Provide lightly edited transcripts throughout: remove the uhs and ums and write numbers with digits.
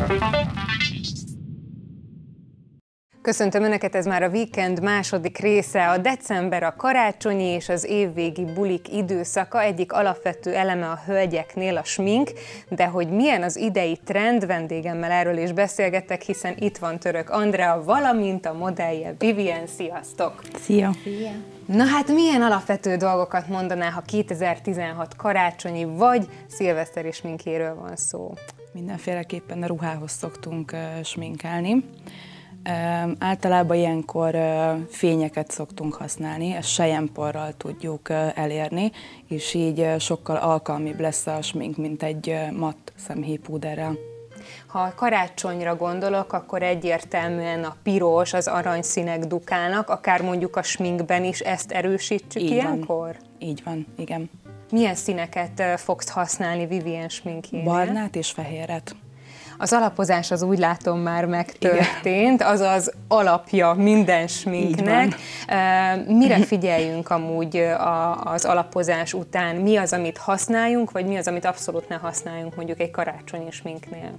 Köszöntöm Önöket, ez már a Weekend második része. A december, a karácsonyi és az évvégi bulik időszaka, egyik alapvető eleme a hölgyeknél a smink, de hogy milyen az idei trend, vendégemmel erről is beszélgetek, hiszen itt van Török Andrea, valamint a modellje Vivien. Sziasztok! Szia! Szia! Na hát milyen alapvető dolgokat mondanál, ha 2016 karácsonyi vagy szilveszteri sminkjéről van szó? Mindenféleképpen a ruhához szoktunk sminkelni. Általában ilyenkor fényeket szoktunk használni, ezt selyemporral tudjuk elérni, és így sokkal alkalmibb lesz a smink, mint egy matt szemhéjpúderrel. Ha karácsonyra gondolok, akkor egyértelműen a piros, az aranyszínek dukálnak, akár mondjuk a sminkben is ezt erősítsük így ilyenkor? Van. Így van, igen. Milyen színeket fogsz használni Vivien sminkjénél? Barnát és fehéret. Az alapozás az úgy látom már megtörtént, az az alapja minden sminknek. Mire figyeljünk amúgy az alapozás után? Mi az, amit használjunk, vagy mi az, amit abszolút ne használjunk mondjuk egy karácsonyi sminknél?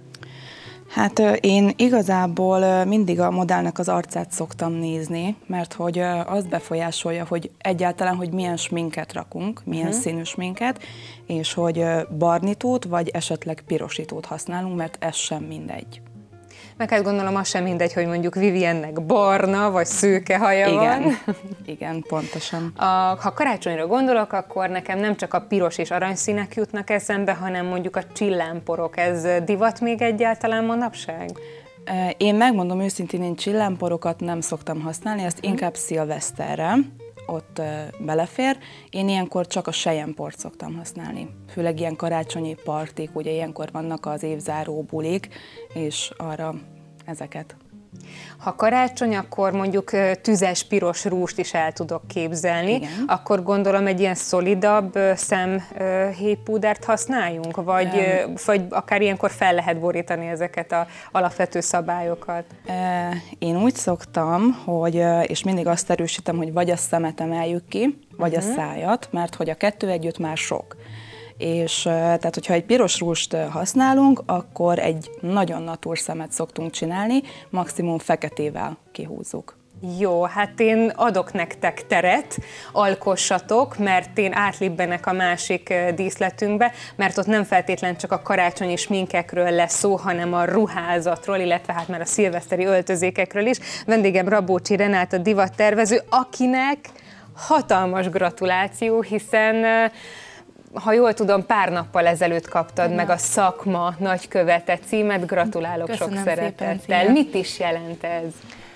Hát én igazából mindig a modellnek az arcát szoktam nézni, mert hogy az befolyásolja, hogy egyáltalán, hogy milyen sminket rakunk, milyen színű sminket, és hogy barnitót vagy esetleg pirosítót használunk, mert ez sem mindegy. Meg hát gondolom, az sem mindegy, hogy mondjuk Viviennek barna vagy szőke haja van. Igen, pontosan. Ha karácsonyra gondolok, akkor nekem nem csak a piros és aranyszínek jutnak eszembe, hanem mondjuk a csillámporok. Ez divat még egyáltalán manapság? Én megmondom őszintén, én csillámporokat nem szoktam használni, ezt inkább szilveszterre, ott belefér. Én ilyenkor csak a selyemport szoktam használni. Főleg ilyen karácsonyi partik, ugye ilyenkor vannak az évzáró bulik, és arra ezeket. Ha karácsony, akkor mondjuk tüzes piros rúst is el tudok képzelni. Igen. Akkor gondolom egy ilyen szolidabb szemhéjpúdert használjunk? Vagy akár ilyenkor fel lehet borítani ezeket az alapvető szabályokat? Én úgy szoktam, hogy, és mindig azt erősítem, hogy vagy a szemet emeljük ki, vagy a szájat, mert hogy a kettő együtt már sok. És tehát, hogyha egy piros rúst használunk, akkor egy nagyon natur szemet szoktunk csinálni, maximum feketével kihúzzuk. Jó, hát én adok nektek teret, alkossatok, mert én átlibbenek a másik díszletünkbe, mert ott nem feltétlen csak a karácsonyi sminkekről lesz szó, hanem a ruházatról, illetve hát már a szilveszteri öltözékekről is. Vendégem Rabócsi Renáta divattervező, akinek hatalmas gratuláció, hiszen ha jól tudom, pár nappal ezelőtt kaptad meg a szakma nagykövete címet. Gratulálok. Köszönöm sok szeretettel. Szépen, mit is jelent ez?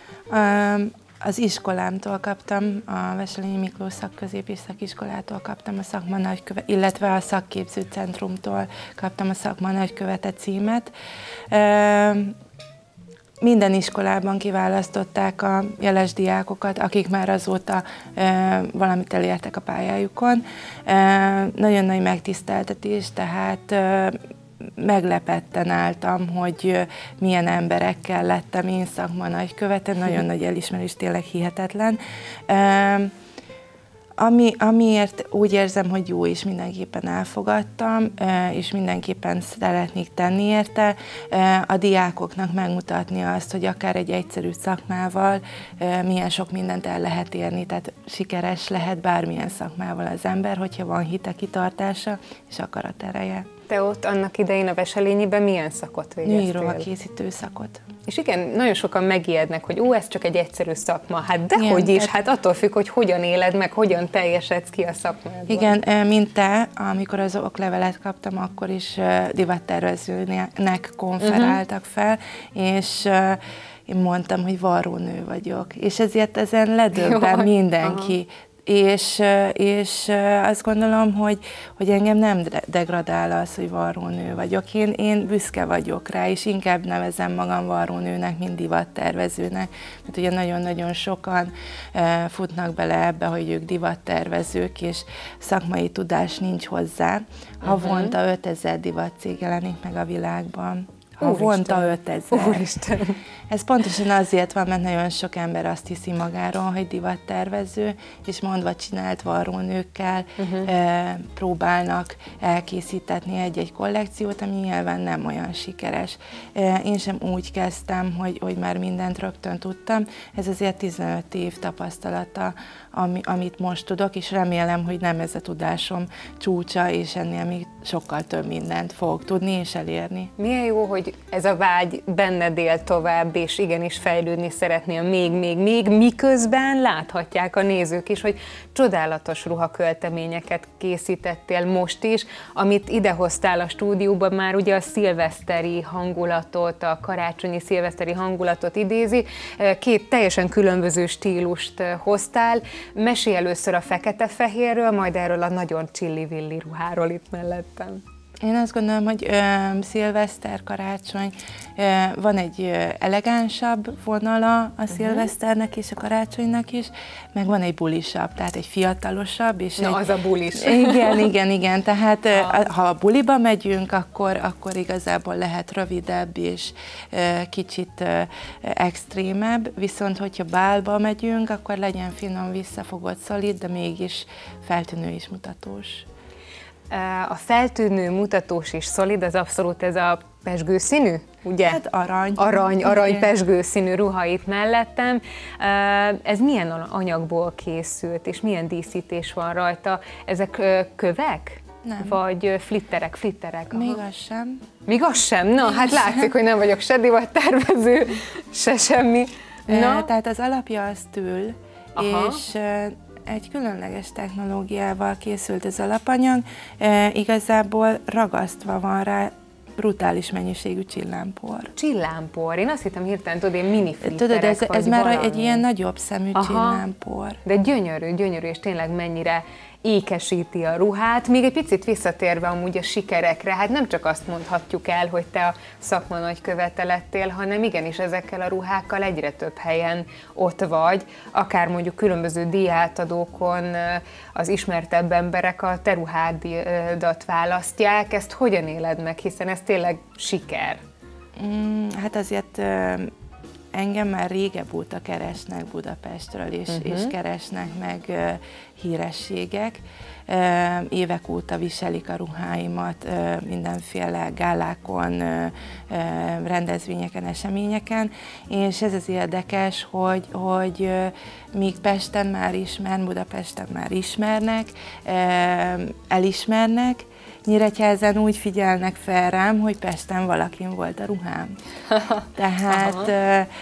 Az iskolámtól kaptam, a Wesselényi Miklós Szakközép és Szakiskolától kaptam a szakma nagykövete, illetve a Szakképzőcentrumtól kaptam a szakma nagykövete címet. Minden iskolában kiválasztották a jeles diákokat, akik már azóta valamit elértek a pályájukon. Nagyon nagy megtiszteltetés, tehát meglepetten álltam, hogy milyen emberekkel lettem én szakma nagykövete, nagyon nagy elismerés, tényleg hihetetlen. Amiért úgy érzem, hogy jó, és mindenképpen elfogadtam, és mindenképpen szeretnék tenni érte, a diákoknak megmutatni azt, hogy akár egy egyszerű szakmával milyen sok mindent el lehet érni, tehát sikeres lehet bármilyen szakmával az ember, hogyha van hite, kitartása és akaratereje. Te ott annak idején a Wesselényiben milyen szakot végeztél? Nőirohakészítő szakot. És igen, nagyon sokan megijednek, hogy ez csak egy egyszerű szakma. Hát dehogy is, hát attól függ, hogy hogyan éled meg, hogyan teljesedsz ki a szakmádban. Igen, mint te, amikor az oklevelet kaptam, akkor is divattervezőnek konferáltak fel, és én mondtam, hogy varrónő vagyok. És ezért ezen ledöbben mindenki. És azt gondolom, hogy engem nem degradál az, hogy varrónő vagyok. Én büszke vagyok rá, és inkább nevezem magam varrónőnek, mint divattervezőnek. Mert ugye nagyon-nagyon sokan futnak bele ebbe, hogy ők divattervezők, és szakmai tudás nincs hozzá. Havonta 5000 divatcég jelenik meg a világban. Havonta 5000. Úristen! Ez pontosan azért van, mert nagyon sok ember azt hiszi magáról, hogy divattervező, és mondva csinált varrónőkkel próbálnak elkészítetni egy-egy kollekciót, ami nyilván nem olyan sikeres. Én sem úgy kezdtem, hogy már mindent rögtön tudtam. Ez azért 15 év tapasztalata, amit most tudok, és remélem, hogy nem ez a tudásom csúcsa, és ennél még sokkal több mindent fogok tudni és elérni. Milyen jó, hogy ez a vágy benned él tovább, és igenis fejlődni szeretnél még, miközben láthatják a nézők is, hogy csodálatos ruhakölteményeket készítettél most is, amit idehoztál a stúdióban, már ugye a szilveszteri hangulatot, a karácsonyi szilveszteri hangulatot idézi. Két teljesen különböző stílust hoztál. Mesélj először a fekete-fehérről, majd erről a nagyon csillivilli ruháról itt mellettem. Én azt gondolom, hogy szilveszter, karácsony, van egy elegánsabb vonala a szilveszternek és a karácsonynak is, meg van egy bulisabb, tehát egy fiatalosabb. És az a bulis. Igen. Tehát ha a buliba megyünk, akkor igazából lehet rövidebb és kicsit extrémebb, viszont hogyha bálba megyünk, akkor legyen finom, visszafogott, szolid, de mégis feltűnő és mutatós. A feltűnő, mutatós és szolid, az abszolút ez a pezsgőszínű, ugye? Hát arany. Arany pezsgőszínű ruha itt mellettem. Ez milyen anyagból készült, és milyen díszítés van rajta? Ezek kövek? Nem. Vagy flitterek? Még az sem. Még az sem? Na, hát látszik, hogy nem vagyok se divattervező, se semmi. Na? Tehát az alapja az tül, és egy különleges technológiával készült az alapanyag, igazából ragasztva van rá brutális mennyiségű csillámpor. Csillámpor? Én azt hittem hirtelen, tudod, én mini flitterek. Tudod, ez már egy ilyen nagyobb szemű csillámpor. De gyönyörű, és tényleg mennyire ékesíti a ruhát. Még egy picit visszatérve amúgy a sikerekre, hát nem csak azt mondhatjuk el, hogy te a szakma nagykövete lettél, hanem igenis ezekkel a ruhákkal egyre több helyen ott vagy, akár mondjuk különböző díjátadókon az ismertebb emberek a te ruhádat választják. Ezt hogyan éled meg, hiszen ez tényleg siker? Hát azért engem már régebb óta keresnek Budapestről, és keresnek meg hírességek. Évek óta viselik a ruháimat mindenféle gálákon, rendezvényeken, eseményeken, és ez az érdekes, hogy míg Pesten már Budapesten már ismernek, elismernek, Nyíregyházán úgy figyelnek fel rám, hogy Pesten valakin volt a ruhám. Tehát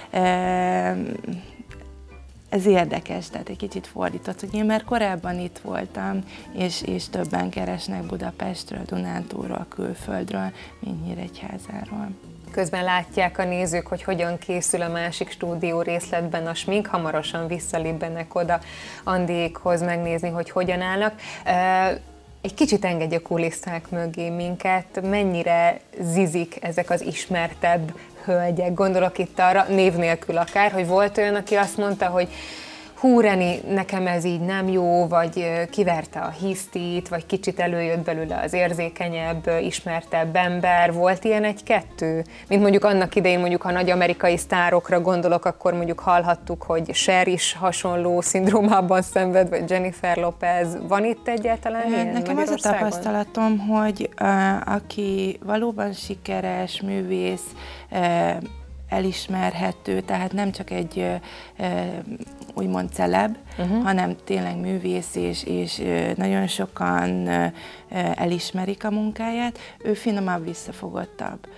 ez érdekes, tehát egy kicsit fordított, hogy én már korábban itt voltam, és többen keresnek Budapestről, Dunántúlról, külföldről, mint Nyíregyházáról. Közben látják a nézők, hogy hogyan készül a másik stúdió részletben a smink, hamarosan visszalibbenek oda Andiékhoz megnézni, hogy hogyan állnak. Egy kicsit engedj a kulisszák mögé minket, mennyire zizik ezek az ismertebb hölgyek. Gondolok itt arra, név nélkül akár, hogy volt olyan, aki azt mondta, hogy hú, Reni, nekem ez így nem jó, vagy kiverte a hisztit, vagy kicsit előjött belőle az érzékenyebb, ismertebb ember. Volt ilyen egy-kettő? Mint mondjuk annak idején, mondjuk ha nagy amerikai sztárokra gondolok, akkor mondjuk hallhattuk, hogy Cher is hasonló szindrómában szenved, vagy Jennifer Lopez. Van itt egyáltalán ilyen? Nekem az a tapasztalatom, hogy aki valóban sikeres, művész, elismerhető, tehát nem csak egy úgymond celeb, hanem tényleg művész, és nagyon sokan elismerik a munkáját, ő finomabb, visszafogottabb.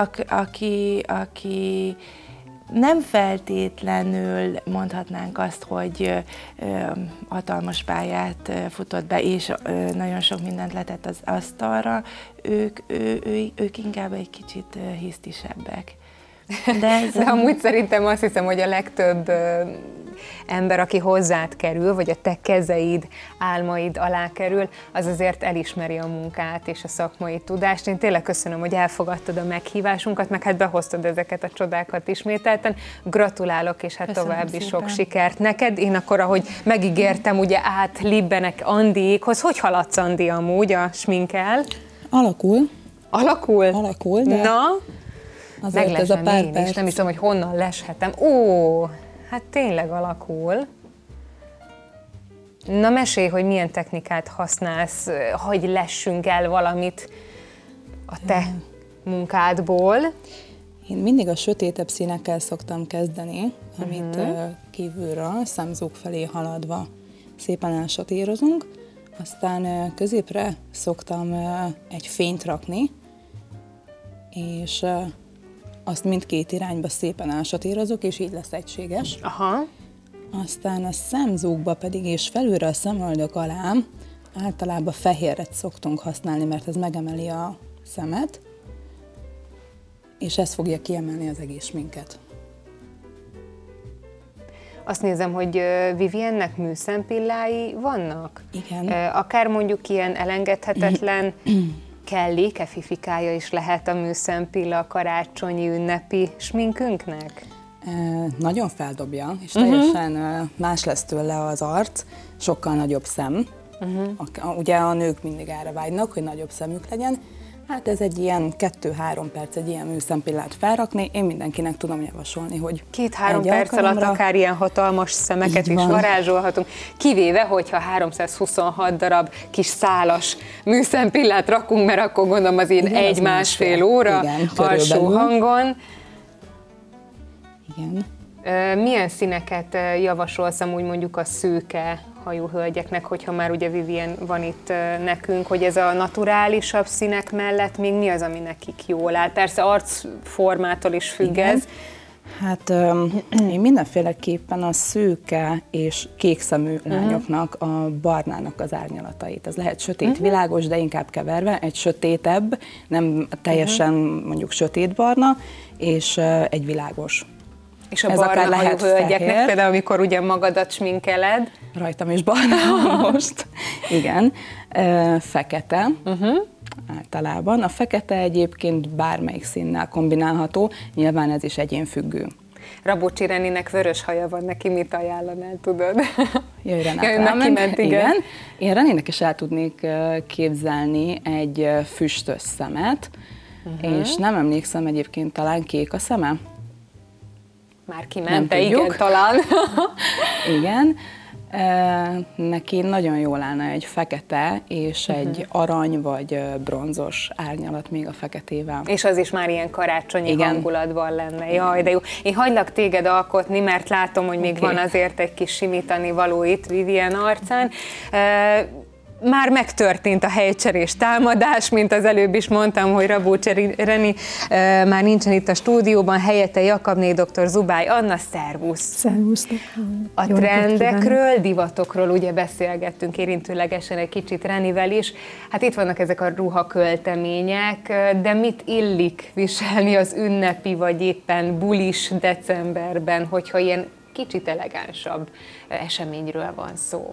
Aki nem feltétlenül mondhatnánk azt, hogy hatalmas pályát futott be, és nagyon sok mindent letett az asztalra, ők inkább egy kicsit hisztisebbek. De amúgy szerintem azt hiszem, hogy a legtöbb ember, aki hozzád kerül, vagy a te kezeid, álmaid alá kerül, az azért elismeri a munkát és a szakmai tudást. Én tényleg köszönöm, hogy elfogadtad a meghívásunkat, meg hát behoztad ezeket a csodákat ismételten. Gratulálok, és hát köszönöm további szépen. Sok sikert neked. Én akkor, ahogy megígértem, ugye átlibbenek Andiékhoz. Hogy haladsz, Andi, amúgy a sminkkel? Alakul, de... de... Azért ez a pár én perc. is, nem is tudom, hogy honnan leshetem. Ó, hát tényleg alakul. Na mesélj, hogy milyen technikát használsz, hogy lessünk el valamit a te munkádból. Én mindig a sötétebb színekkel szoktam kezdeni, amit kívülről, szemzúg felé haladva szépen elsatírozunk, aztán középre szoktam egy fényt rakni, és azt mindkét irányba szépen elsatírozok, és így lesz egységes. Aha. Aztán a szemzúgba pedig, és felülre a szemöldök alá általában fehérret szoktunk használni, mert ez megemeli a szemet, és ez fogja kiemelni az egész sminket. Azt nézem, hogy Vivienne-nek műszempillái vannak. Igen. Akár mondjuk ilyen elengedhetetlen kelléke, fifikája is lehet a műszempilla a karácsonyi ünnepi sminkünknek? Nagyon feldobja, és teljesen más lesz tőle az arc, sokkal nagyobb szem. Ugye a nők mindig erre vágynak, hogy nagyobb szemük legyen. Hát ez egy ilyen 2-3 perc egy ilyen műszempillát felrakni. Én mindenkinek tudom javasolni, hogy 2-3 perc alatt akár ilyen hatalmas szemeket is varázsolhatunk, kivéve, hogyha 326 darab kis szálas műszempillát rakunk, mert akkor gondolom az ilyen 1-1,5 óra alsó hangon. Igen. Milyen színeket javasolsz amúgy mondjuk a szőke hajú hölgyeknek, hogyha már ugye Vivien van itt nekünk, hogy ez a naturálisabb színek mellett még mi az, ami nekik jól áll? Persze arcformától is függ ez. Hát én mindenféleképpen a szőke és kékszemű lányoknak a barnának az árnyalatait. Ez lehet sötét, világos, de inkább keverve, egy sötétebb, nem teljesen mondjuk sötétbarna, és egy világos. És a barna hajú hölgyeknek például, amikor ugye magadat sminkeled. Rajtam is barna most. Igen. Fekete. Általában. A fekete egyébként bármelyik színnel kombinálható, nyilván ez is egyénfüggő. Rabocsi Reninek vörös haja van, neki mit ajánlanál, tudod? Jöjj, Renát, igen. Én Reninek is el tudnék képzelni egy füstös szemet, és nem emlékszem, egyébként talán kék a szeme. Már kiment, de igen, talán. Igen. Neki nagyon jól állna egy fekete és egy arany vagy bronzos árnyalat még a feketével. És az is már ilyen karácsonyi hangulatban lenne. Jaj, de jó. Én hagylak téged alkotni, mert látom, hogy még van azért egy kis simítani való itt Vivien arcán. Már megtörtént a helycserés támadás, mint az előbb is mondtam, hogy Rabocsi Reni már nincsen itt a stúdióban, helyette Jakabné dr. Zubály Anna, szervusz! Szervusztok! A trendekről, divatokról ugye beszélgettünk érintőlegesen egy kicsit Renivel is. Hát itt vannak ezek a ruhaköltemények, de mit illik viselni az ünnepi vagy éppen bulis decemberben, hogyha ilyen kicsit elegánsabb eseményről van szó?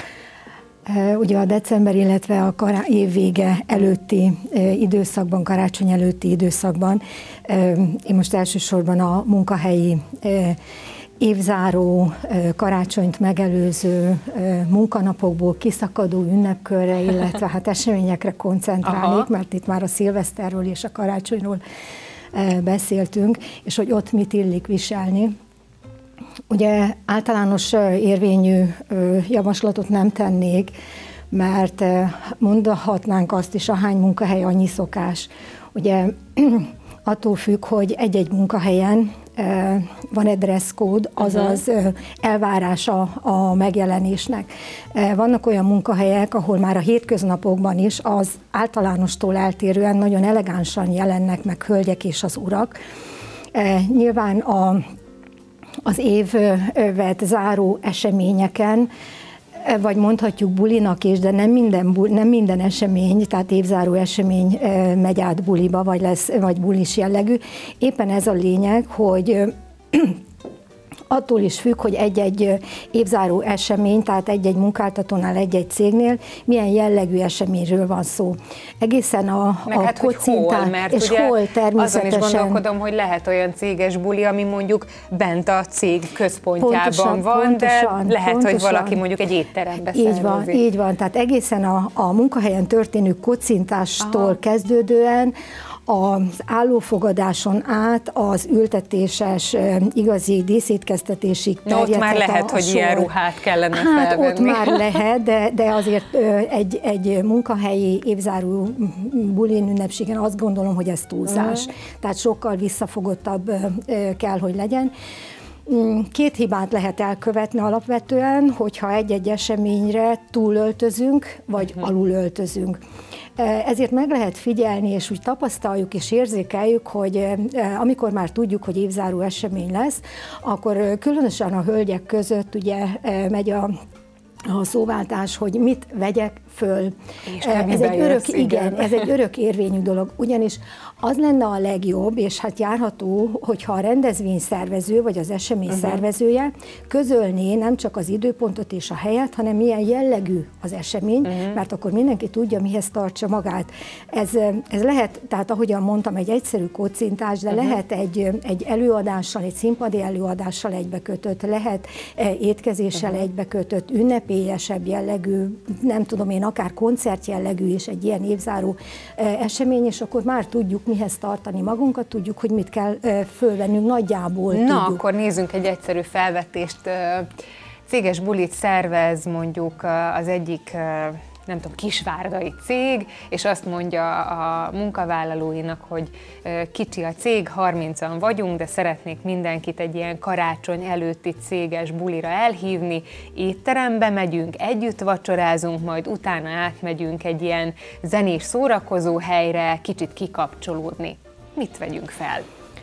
Ugye a december, illetve a évvége előtti időszakban, karácsony előtti időszakban, én most elsősorban a munkahelyi évzáró, karácsonyt megelőző munkanapokból kiszakadó ünnepkörre, illetve hát eseményekre koncentrálnék, mert itt már a szilveszterről és a karácsonyról beszéltünk, és hogy ott mit illik viselni. Ugye általános érvényű javaslatot nem tennék, mert mondhatnánk azt is, ahány munkahely, annyi szokás. Ugye attól függ, hogy egy-egy munkahelyen van egy dresscode, azaz elvárása a megjelenésnek. Vannak olyan munkahelyek, ahol már a hétköznapokban is az általánostól eltérően nagyon elegánsan jelennek meg hölgyek és az urak. Nyilván az évet záró eseményeken, vagy mondhatjuk bulinak is, de nem minden esemény, tehát évzáró esemény megy át buliba, vagy bulis jellegű. Éppen ez a lényeg, hogy attól is függ, hogy egy-egy évzáró esemény, tehát egy-egy munkáltatónál, egy-egy cégnél milyen jellegű eseményről van szó. Egészen a hát, kocintán, mert és hol természetesen. Azon is gondolkodom, hogy lehet olyan céges buli, ami mondjuk bent a cég központjában van, de lehet, hogy valaki mondjuk egy étterembe szervezik. Így van, tehát egészen a munkahelyen történő kocintástól kezdődően az állófogadáson át az ültetéses, igazi díszétkeztetésig terjedhet. Ott már lehet, hogy ilyen ruhát kellene felvenni. Ott már lehet, de azért egy munkahelyi évzáró bulin ünnepségen azt gondolom, hogy ez túlzás. Tehát sokkal visszafogottabb kell, hogy legyen. Két hibát lehet elkövetni alapvetően, hogyha egy-egy eseményre túlöltözünk, vagy alulöltözünk. Ezért meg lehet figyelni, és úgy tapasztaljuk és érzékeljük, hogy amikor már tudjuk, hogy évzáró esemény lesz, akkor különösen a hölgyek között ugye megy a szóváltás, hogy mit vegyek föl. Ez egy örök érvényű dolog, ugyanis az lenne a legjobb, és hát járható, hogyha a rendezvényszervező vagy az esemény szervezője közölné nem csak az időpontot és a helyet, hanem milyen jellegű az esemény, mert akkor mindenki tudja, mihez tartsa magát. Ez lehet, tehát ahogyan mondtam, egy egyszerű kocintás, de lehet egy előadással, egy színpadi előadással egybekötött, lehet étkezéssel egybekötött, ünnepélyesebb jellegű, nem tudom én, akár koncertjellegű is egy ilyen évzáró esemény, és akkor már tudjuk mihez tartani magunkat, tudjuk, hogy mit kell fölvennünk nagyjából. Na, tudjuk. akkor nézzünk egy egyszerű felvetést. Céges bulit szervez mondjuk az egyik, nem tudom, kisvárdai cég, és azt mondja a munkavállalóinak, hogy kicsi a cég, 30-an vagyunk, de szeretnék mindenkit egy ilyen karácsony előtti céges bulira elhívni, étterembe megyünk, együtt vacsorázunk, majd utána átmegyünk egy ilyen zenés szórakozó helyre, kicsit kikapcsolódni. Mit vegyünk fel?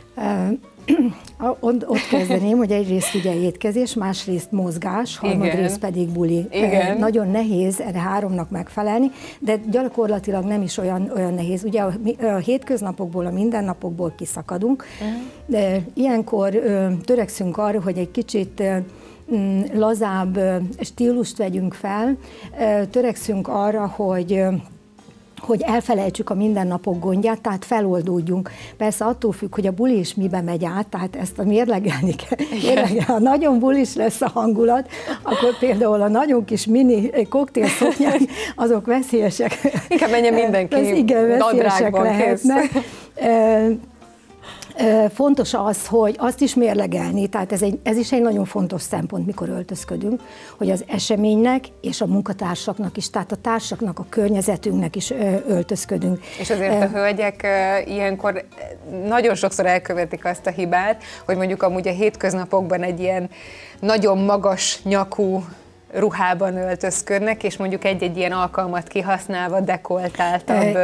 Ott kezdeném, hogy egyrészt ugye étkezés, másrészt mozgás, harmadrészt pedig buli. Igen. Nagyon nehéz erre háromnak megfelelni, de gyakorlatilag nem is olyan nehéz. Ugye a hétköznapokból, a mindennapokból kiszakadunk, de ilyenkor törekszünk arra, hogy egy kicsit lazább stílust vegyünk fel, törekszünk arra, hogy elfelejtsük a mindennapok gondját, tehát feloldódjunk. Persze attól függ, hogy a buli is mibe megy át, tehát ezt a mérlegelni kell. Ha nagyon bulis lesz a hangulat, akkor például a nagyon kis mini koktélszoknyák, azok veszélyesek. Inkább menjen mindenki nadrágban lehetnek. Fontos az, hogy azt is mérlegelni, tehát ez is egy nagyon fontos szempont, mikor öltözködünk, hogy az eseménynek és a munkatársaknak is, tehát a társaknak, a környezetünknek is öltözködünk. És azért a hölgyek ilyenkor nagyon sokszor elkövetik azt a hibát, hogy mondjuk amúgy a hétköznapokban egy ilyen nagyon magas nyakú ruhában öltözködnek, és egy-egy ilyen alkalmat kihasználva dekoltáltabb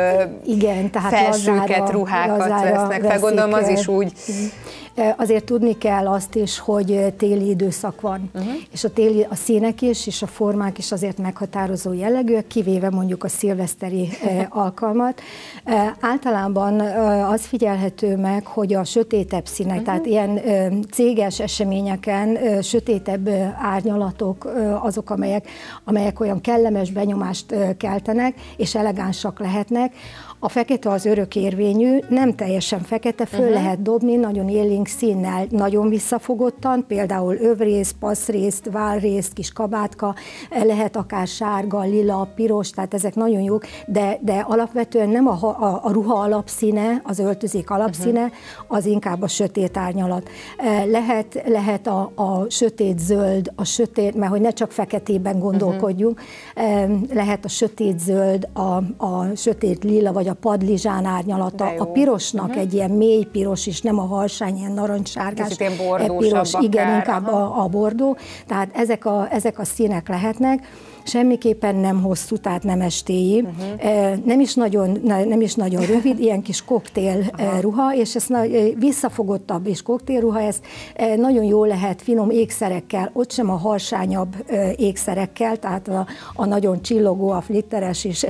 felsőket, ruhákat vesznek fel. Gondolom az is úgy. Azért tudni kell azt is, hogy téli időszak van, és a színek is, és a formák is azért meghatározó jellegűek, kivéve mondjuk a szilveszteri alkalmat. Általában az figyelhető meg, hogy a sötétebb színek, tehát ilyen céges eseményeken sötétebb árnyalatok azok, amelyek olyan kellemes benyomást keltenek, és elegánsak lehetnek. A fekete az örökérvényű, nem teljesen fekete, föl lehet dobni nagyon élénk színnel, nagyon visszafogottan, például övrész, passzrészt, válrészt, kis kabátka, lehet akár sárga, lila, piros, tehát ezek nagyon jók, de alapvetően nem a ruha alapszíne, az öltözék alapszíne, az inkább a sötét árnyalat. Lehet a sötét zöld, mert hogy ne csak feketében gondolkodjunk, lehet a sötét zöld, a sötét lila, vagy a padlizsán árnyalata, a pirosnak egy ilyen mély piros is, nem a harsány, ilyen narancssárgás piros, igen, inkább a bordó, tehát ezek a színek lehetnek. Semmiképpen nem hosszú, tehát nem estéi, nem is nagyon rövid, ilyen kis koktél ruha, és ez visszafogottabb és koktélruha, ez nagyon jó lehet finom ékszerekkel, ott sem a harsányabb ékszerekkel, tehát a nagyon csillogó, a flitteres és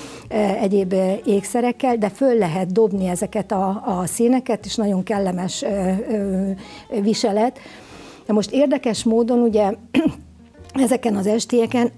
egyéb ékszerekkel, de föl lehet dobni ezeket a színeket, és nagyon kellemes viselet. De most érdekes módon ugye ezeken az estéken,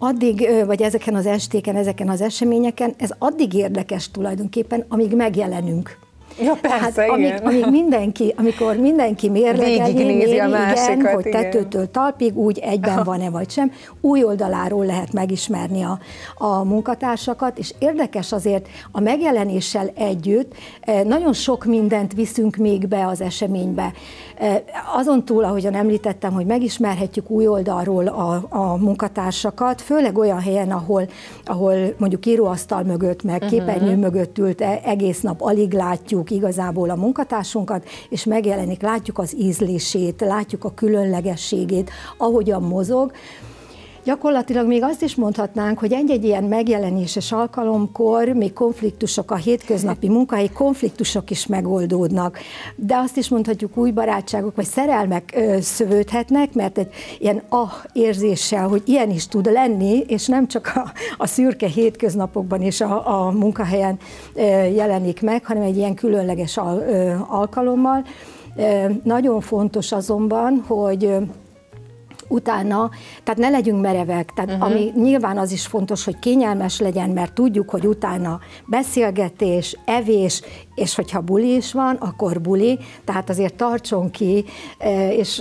ezeken az eseményeken, ez addig érdekes tulajdonképpen, amíg megjelenünk. Ja, persze, amikor mindenki mérlegeli, igen, hogy tetőtől talpig úgy egyben van-e vagy sem, új oldaláról lehet megismerni a munkatársakat, és érdekes azért a megjelenéssel együtt nagyon sok mindent viszünk még be az eseménybe. Azon túl, ahogyan említettem, hogy megismerhetjük új oldalról a munkatársakat, főleg olyan helyen, ahol mondjuk íróasztal mögött, meg képernyő mögött ült, egész nap alig látjuk igazából a munkatársunkat, és megjelenik, látjuk az ízlését, látjuk a különlegességét, ahogyan mozog. Gyakorlatilag még azt is mondhatnánk, hogy egy-egy ilyen megjelenéses alkalomkor még konfliktusok, a hétköznapi munkahelyi konfliktusok is megoldódnak. De azt is mondhatjuk, új barátságok vagy szerelmek szövődhetnek, mert egy ilyen érzéssel, hogy ilyen is tud lenni, és nem csak a szürke hétköznapokban és a munkahelyen jelenik meg, hanem egy ilyen különleges alkalommal. Nagyon fontos azonban, hogy utána, tehát ne legyünk merevek, tehát ami nyilván az is fontos, hogy kényelmes legyen, mert tudjuk, hogy utána beszélgetés, evés, és hogyha buli is van, akkor buli, tehát azért tartson ki, és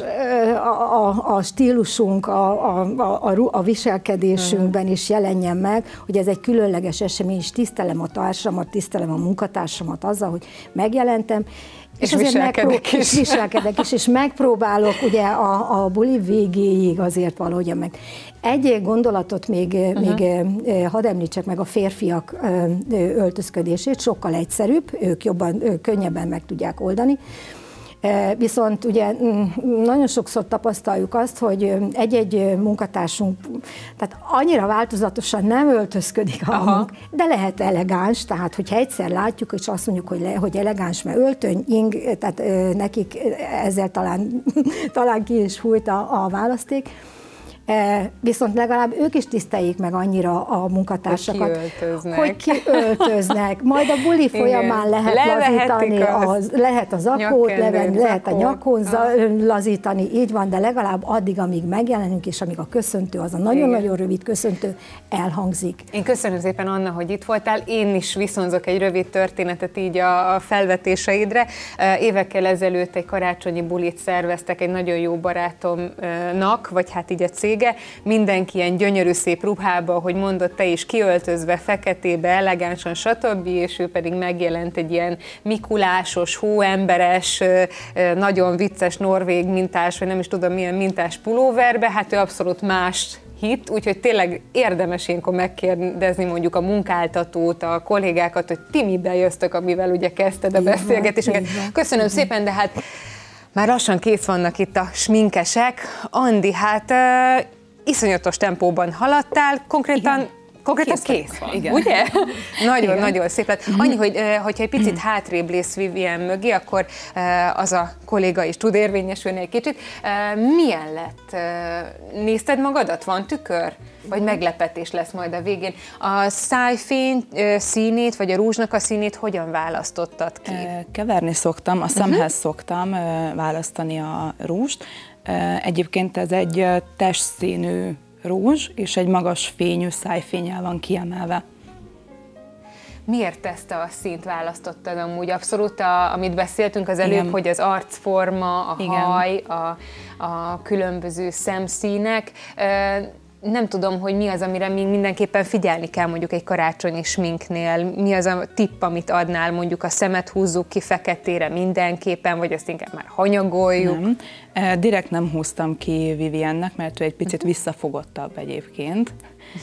a stílusunk, a viselkedésünkben is jelenjen meg, hogy ez egy különleges esemény, és tisztelem a társamat, tisztelem a munkatársamat azzal, hogy megjelentem, és viselkedek is, és megpróbálok ugye a buli végéig azért valahogyan meg. Egy gondolatot még hadd említsek meg, a férfiak öltözködését, sokkal egyszerűbb, ők könnyebben meg tudják oldani. Viszont ugye nagyon sokszor tapasztaljuk azt, hogy egy-egy munkatársunk, tehát annyira változatosan nem öltözködik, de lehet elegáns, tehát hogyha egyszer látjuk, és azt mondjuk, hogy elegáns, mert öltöny, ing, tehát nekik ezzel talán ki is fújt a választék. Viszont legalább ők is tiszteljék meg annyira a munkatársakat, hogy kiöltöznek. Majd a buli folyamán lehet lazítani, lehet az zakót levenni, lehet a nyakon lazítani, így van, de legalább addig, amíg megjelenünk, és amíg a köszöntő, az a nagyon-nagyon rövid köszöntő elhangzik. Én köszönöm szépen, Anna, hogy itt voltál. Én is viszonzok egy rövid történetet így a felvetéseidre. Évekkel ezelőtt egy karácsonyi bulit szerveztek egy nagyon jó barátomnak, vagy hát így a cége. Mindenki ilyen gyönyörű szép ruhába, hogy mondott te is, kiöltözve, feketébe, elegánsan, stb. És ő pedig megjelent egy ilyen mikulásos, hóemberes, nagyon vicces norvég mintás, vagy nem is tudom milyen mintás pulóverbe, hát ő abszolút más hit, úgyhogy tényleg érdemes ilyenkor megkérdezni mondjuk a munkáltatót, a kollégákat, hogy ti miben jöztök, amivel ugye kezdted a beszélgetésünket. Köszönöm szépen, de hát már lassan kész vannak itt a sminkesek. Andi, hát iszonyatos tempóban haladtál, konkrétan kész van, igen. Ugye? Nagyon szép lett. Annyi, hogyha egy picit hátrébb lész Vivien mögé, akkor az a kolléga is tud érvényesülni egy kicsit. Milyen lett? Nézted magadat? Van tükör? Vagy meglepetés lesz majd a végén? A szájfény színét, vagy a rúzsnak a színét hogyan választottad ki? Keverni szoktam, a szemhez szoktam választani a rúzst. Egyébként ez egy testszínű rúzs, és egy magas fényű szájfénnyel van kiemelve. Miért ezt a színt választottad amúgy? Abszolút, amit beszéltünk az előbb, hogy az arcforma, a haj, a különböző szemszínek. Nem tudom, hogy mi az, amire még mindenképpen figyelni kell mondjuk egy karácsonyi sminknél. Mi az a tipp, amit adnál, mondjuk a szemet húzzuk ki feketére mindenképpen, vagy azt inkább már hanyagoljuk? Nem. Direkt nem húztam ki Viviennek, mert ő egy picit visszafogottabb egyébként,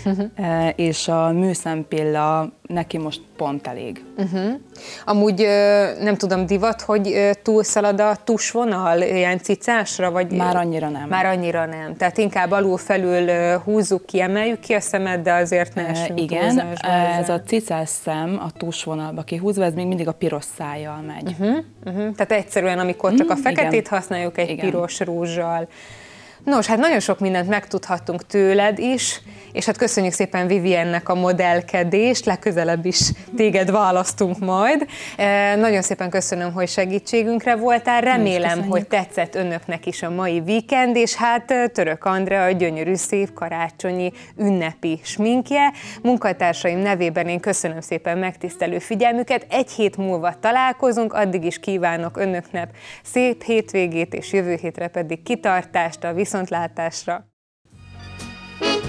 és a műszempilla neki most pont elég. Amúgy nem tudom, divat, hogy túlszalad a tusvonal ilyen cicásra? Vagy már annyira nem. Már annyira nem. Tehát inkább alul-felül húzzuk ki, emeljük ki a szemed, de azért ne essünk igen, ez a cicás szem a tusvonalba kihúzva, ez még mindig a piros szájjal megy. Tehát egyszerűen, amikor csak a feketét használjuk egy piros rúzsal. Nos, hát nagyon sok mindent megtudhattunk tőled is, és hát köszönjük szépen Viviennek a modellkedést, legközelebb is téged választunk majd. Nagyon szépen köszönöm, hogy segítségünkre voltál, remélem, hogy tetszett önöknek is a mai víkend, és hát Török Andrea a gyönyörű, szép karácsonyi ünnepi sminkje. Munkatársaim nevében én köszönöm szépen megtisztelő figyelmüket, egy hét múlva találkozunk, addig is kívánok önöknek szép hétvégét, és jövő hétre pedig kitartást, a viszontlátásra.